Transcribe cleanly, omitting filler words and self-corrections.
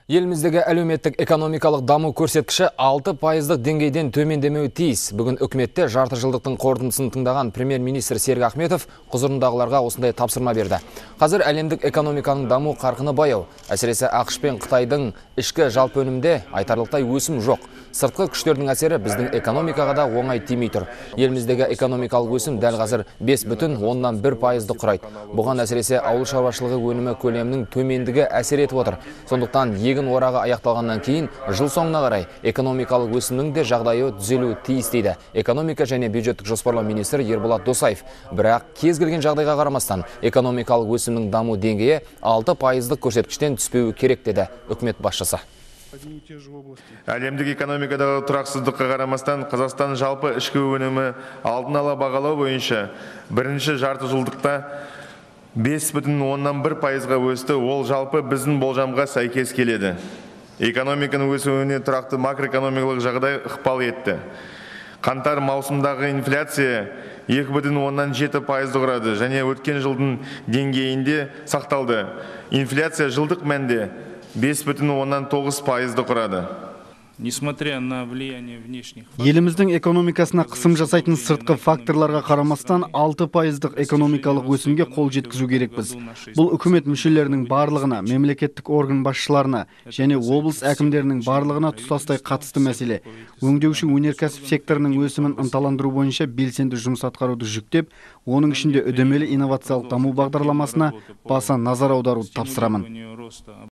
Еліміздегі әлеуметтік экономикалық даму көрсеткіші 6% деңгейден төмендемеуі тиіс. Бүгін үкіметте жарты жылдықтың қорытындысын тыңдаған премьер-министр Серік Ахметов құзырындағыларға осындай тапсырма берді. Қазір әлемдік экономиканың даму қарқыны баяу. Әсіресе ақш пен Қытайдың ішкі жалпы өнімде айтарлықтай өсім жоқ. Сыртқы күштердің әсері біздің экономикаға да оңай тимей тұр. Еліміздегі экономикалық өсім дәл қазір 5,1% құрайды. Бұған әсіресе ауыл шаруашылығы өнімі көлемінің төмендігі әсер етіп отыр. Сондықтан егін орағы аяқталғаннан кейін жыл соңына қарай экономикалық өсімнің де жағдайы түзелуі тиіс дейді экономика және бюджеттік жоспарлау министрі Ерболат Досаев. Бірақ кез келген жағдайға қарамастан экономикалық өсімнің даму деңгейі 6% көрсеткіштен түспеуі керек деді үкімет басшысы. Әлемдік экономикадағы тұрақсыздыққа қарамастан Қазақстан жалпы ішкі өнімі алдын ала бағалау бойынша бірінші жарты жылдықта 5,1%-ға өсті. Ол жалпы біздің болжамға сәйкес келеді. Экономиканың өсуіне тұрақты макроэкономикалық жағдай ықпал етті. Қаңтар маусымдағы инфляция 2,7% құрады және өткен жылдың деңгейінде сақталды. Инфляция жылдық мәнде 5,9% құрады. Несмотря на влияние внешних Еліміздің экономикасына қысым жасайтын сыртқы факторларға қарамастан 6% экономикалық өсімге қол жеткізу керекпіз. Бұл үкімет мүшелерінің барлығына, мемлекеттік орган басшыларына және облыс әкімдерінің барлығына тұтастай қатысты мәселе. Өңдеуші өнеркәсіп секторының өсімін ынталандыру бойынша белсенді жұмыс атқаруды жүктеп, оның ішінде үдемелі инновациялық даму бағдарламасына баса назар аударуды тапсырамын.